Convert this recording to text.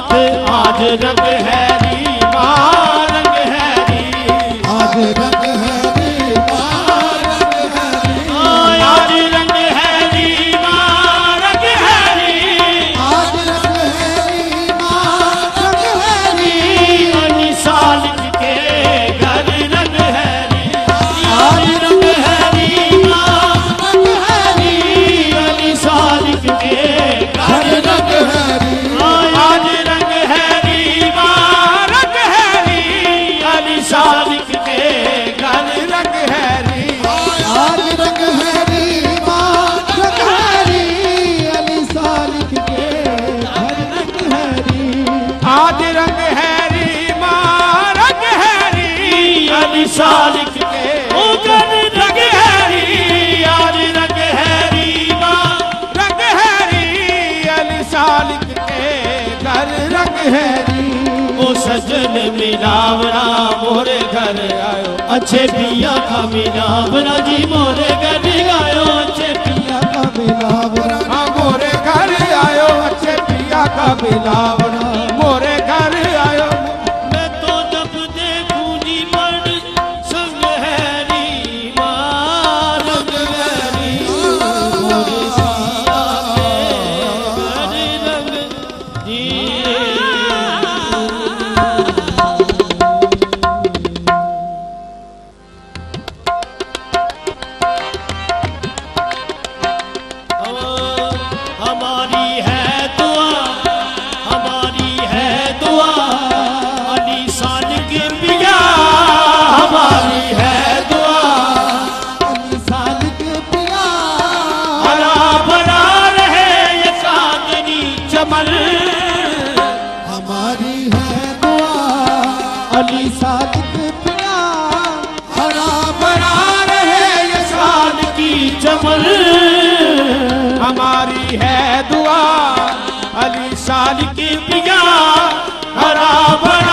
साथ आज रंग हैरी माँ रंग हैरी, आज रंग हैरी माँ रंग हैरी, आज रंग हैरी माँ रंग हैरी, आज रंग हैरी माँ रंग हैरी, अली सालिक के घर रंग हैरी, आज रंग हैरी माँ रंग हैरी, अली सालिक के घर रंग हैरी, आज रंग हैरी माँ रंग हैरी, अली सालिक के घर रंग हैरी, आज रंग हैरी माँ रंग हैरी, अली सालिक के घर रंग हैरी, आज रंग हैरी माँ रंग हैरी, अली सालिक के घर रंग हैरी, आज रंग हैरी माँ रंग हैरी, अली सालिक के घर रंग हैरी। ओ सजन मिलावरा मोरे घर आयो, अच्छे पिया का मिलावरा जी मोरे घर आयो, अच्छे पिया का मिलावरा हाँ मोरे घर आयो, अच्छे पिया का मिलावरा मोरे घर आयो। मैं तो जब देखूं जी बड़ संग हैरी माँ रंग हैरी, मोरे सिया के घर रंग दिए। हमारी है दुआ, हमारी है दुआ, अली सालिक पिया हमारी है दुआ, अली सालिक पिया हरा भरा रहे ये कांगनी चमन, हमारी है दुआ, अली सालिक पिया हरा भरा रहे ये साल की चमन, हमारी है दुआ, अली सालिक पिया हरा भरा